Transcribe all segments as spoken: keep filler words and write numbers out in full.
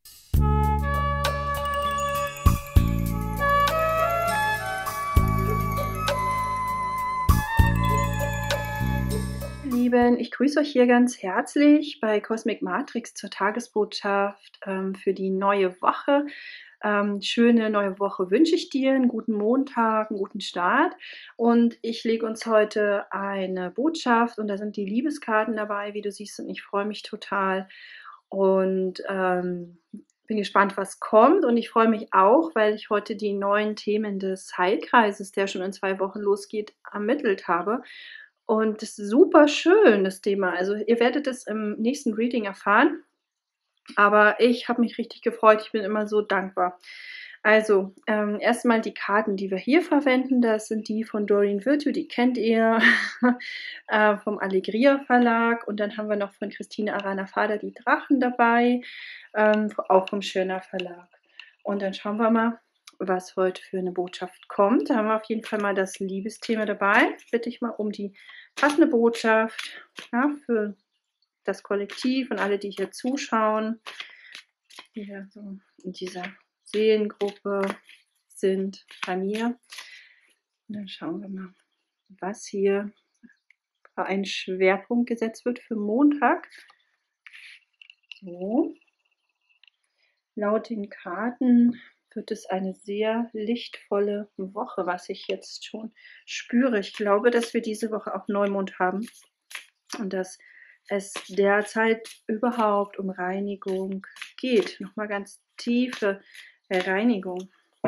Lieben, ich grüße euch hier ganz herzlich bei Cosmic Matrix zur Tagesbotschaft ähm, für die neue Woche. Ähm, schöne neue Woche wünsche ich dir, einen guten Montag, einen guten Start. Und ich lege uns heute eine Botschaft und da sind die Liebeskarten dabei, wie du siehst, und ich freue mich total und ähm, bin gespannt, was kommt. Und ich freue mich auch, weil ich heute die neuen Themen des Heilkreises, der schon in zwei Wochen losgeht, ermittelt habe. Und das ist super schön, das Thema. Also ihr werdet es im nächsten Reading erfahren. Aber ich habe mich richtig gefreut. Ich bin immer so dankbar. Also, ähm, erstmal die Karten, die wir hier verwenden. Das sind die von Doreen Virtue, die kennt ihr, äh, vom Allegria Verlag. Und dann haben wir noch von Christine Arana Fader die Drachen dabei, ähm, auch vom Schöner Verlag. Und dann schauen wir mal, was heute für eine Botschaft kommt. Da haben wir auf jeden Fall mal das Liebesthema dabei. Bitte ich mal um die passende Botschaft, ja, für das Kollektiv und alle, die hier zuschauen, die hier so in dieser Seelengruppe sind bei mir. Und dann schauen wir mal, was hier für ein Schwerpunkt gesetzt wird für Montag. So. Laut den Karten wird es eine sehr lichtvolle Woche, was ich jetzt schon spüre. Ich glaube, dass wir diese Woche auch Neumond haben und dass es derzeit überhaupt um Reinigung geht. Nochmal ganz tiefe Reinigung.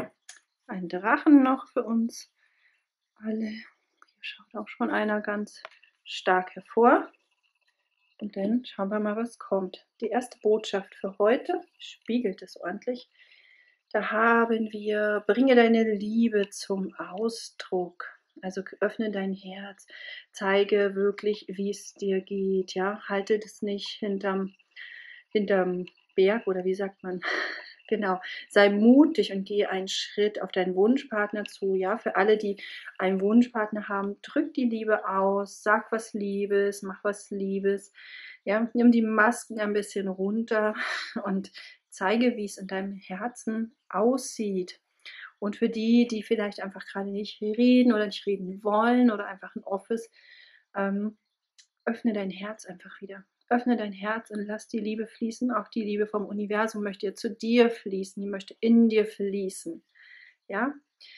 Ein Drachen noch für uns alle. Hier schaut auch schon einer ganz stark hervor. Und dann schauen wir mal, was kommt. Die erste Botschaft für heute spiegelt es ordentlich. Da haben wir, bringe deine Liebe zum Ausdruck. Also öffne dein Herz, zeige wirklich, wie es dir geht. Ja, halte das nicht hinterm, hinterm Berg oder wie sagt man? Genau, sei mutig und gehe einen Schritt auf deinen Wunschpartner zu. Ja, für alle, die einen Wunschpartner haben, drück die Liebe aus, sag was Liebes, mach was Liebes. Ja, nimm die Masken ein bisschen runter und zeige, wie es in deinem Herzen aussieht. Und für die, die vielleicht einfach gerade nicht reden oder nicht reden wollen oder einfach ein Office, ähm, öffne dein Herz einfach wieder. Öffne dein Herz und lass die Liebe fließen. Auch die Liebe vom Universum möchte zu dir fließen. Die möchte in dir fließen. Ja?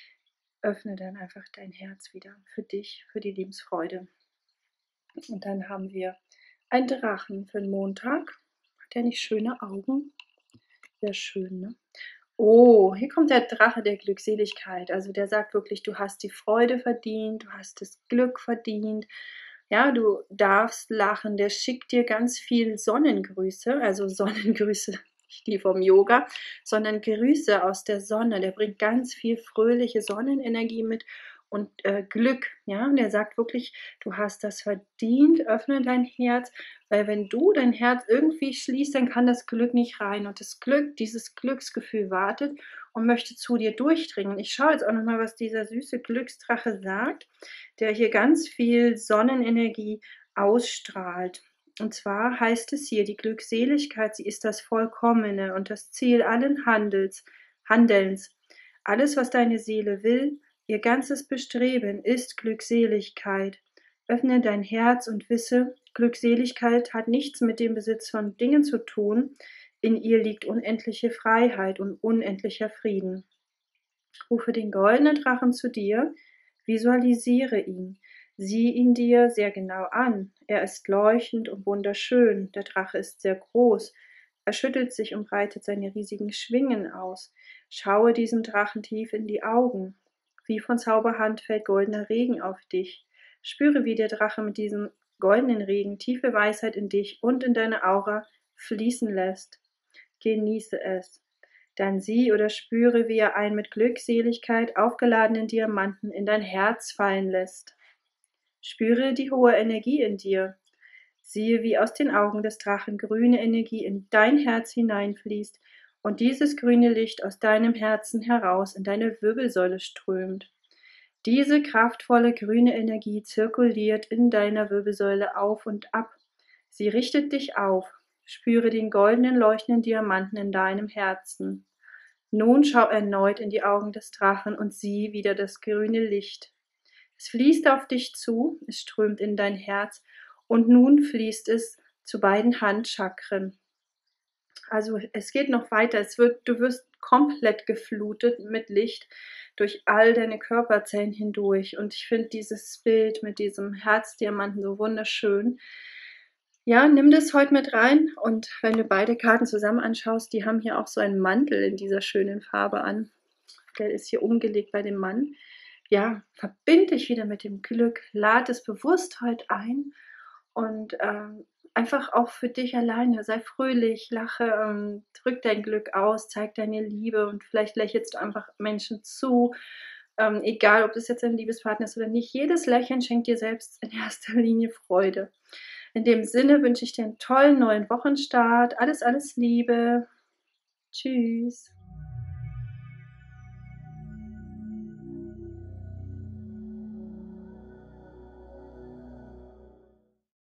Öffne dann einfach dein Herz wieder für dich, für die Lebensfreude. Und dann haben wir einen Drachen für den Montag. Hat der nicht schöne Augen? Sehr schön, ne? Oh, hier kommt der Drache der Glückseligkeit. Also der sagt wirklich, du hast die Freude verdient, du hast das Glück verdient. Ja, du darfst lachen. Der schickt dir ganz viel Sonnengrüße, also Sonnengrüße, nicht die vom Yoga, sondern Grüße aus der Sonne. Der bringt ganz viel fröhliche Sonnenenergie mit und äh, Glück. Ja, und der sagt wirklich, du hast das verdient. Öffne dein Herz, weil wenn du dein Herz irgendwie schließt, dann kann das Glück nicht rein. Und das Glück, dieses Glücksgefühl wartet und möchte zu dir durchdringen. Ich schaue jetzt auch nochmal, was dieser süße Glücksdrache sagt, der hier ganz viel Sonnenenergie ausstrahlt. Und zwar heißt es hier, die Glückseligkeit, sie ist das Vollkommene und das Ziel allen Handels, Handelns. Alles, was deine Seele will, ihr ganzes Bestreben ist Glückseligkeit. Öffne dein Herz und wisse, Glückseligkeit hat nichts mit dem Besitz von Dingen zu tun. In ihr liegt unendliche Freiheit und unendlicher Frieden. Rufe den goldenen Drachen zu dir, visualisiere ihn, sieh ihn dir sehr genau an. Er ist leuchtend und wunderschön, der Drache ist sehr groß. Er schüttelt sich und breitet seine riesigen Schwingen aus. Schaue diesem Drachen tief in die Augen. Wie von Zauberhand fällt goldener Regen auf dich. Spüre, wie der Drache mit diesem goldenen Regen tiefe Weisheit in dich und in deine Aura fließen lässt. Genieße es. Dann sieh oder spüre, wie er einen mit Glückseligkeit aufgeladenen Diamanten in dein Herz fallen lässt. Spüre die hohe Energie in dir. Siehe, wie aus den Augen des Drachen grüne Energie in dein Herz hineinfließt und dieses grüne Licht aus deinem Herzen heraus in deine Wirbelsäule strömt. Diese kraftvolle grüne Energie zirkuliert in deiner Wirbelsäule auf und ab. Sie richtet dich auf, Spüre den goldenen, leuchtenden Diamanten in deinem Herzen. Nun schau erneut in die Augen des Drachen und sieh wieder das grüne Licht. Es fließt auf dich zu, es strömt in dein Herz und nun fließt es zu beiden Handchakren. Also es geht noch weiter, es wird, du wirst komplett geflutet mit Licht durch all deine Körperzellen hindurch. Und ich finde dieses Bild mit diesem Herzdiamanten so wunderschön. Ja, nimm das heute mit rein und wenn du beide Karten zusammen anschaust, die haben hier auch so einen Mantel in dieser schönen Farbe an. Der ist hier umgelegt bei dem Mann. Ja, verbind dich wieder mit dem Glück, lad es bewusst heute ein und ähm, einfach auch für dich alleine, sei fröhlich, lache, ähm, drück dein Glück aus, zeig deine Liebe und vielleicht lächelst du einfach Menschen zu, ähm, egal ob das jetzt ein Liebespartner ist oder nicht, jedes Lächeln schenkt dir selbst in erster Linie Freude. In dem Sinne wünsche ich dir einen tollen neuen Wochenstart, alles, alles Liebe, tschüss.